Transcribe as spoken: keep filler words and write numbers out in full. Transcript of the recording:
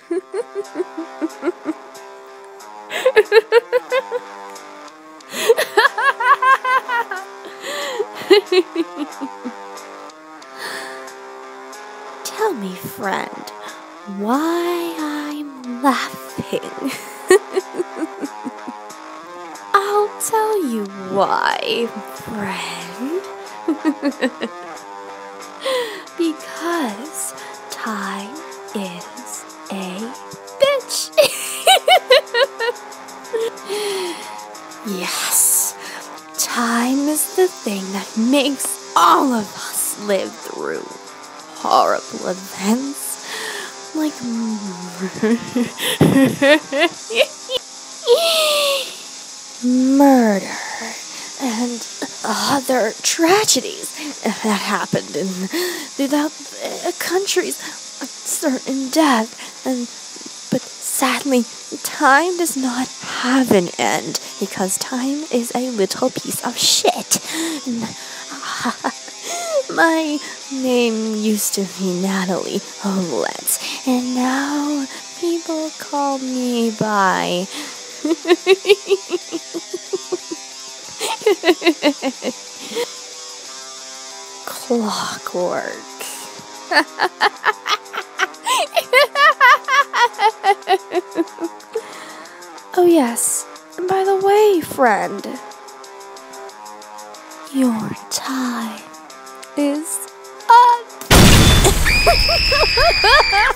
Tell me, friend, why I'm laughing. I'll tell you why, friend. Because time is a bitch. Yes, time is the thing that makes all of us live through horrible events like murder and other tragedies that happened in throughout uh, countries, certain death, and but sadly, time does not have an end because time is a little piece of shit. My name used to be Natalie Letts, and now people call me by Clockwork. Oh yes, and by the way, friend, your time is up.